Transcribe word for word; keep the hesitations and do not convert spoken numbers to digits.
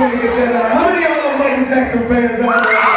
Let me get that out. How many of y'all are Michael Jackson fans out there?